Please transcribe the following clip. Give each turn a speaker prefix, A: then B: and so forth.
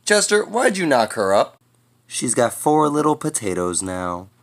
A: Chester, why'd you knock her up?
B: She's got 4 little potatoes now.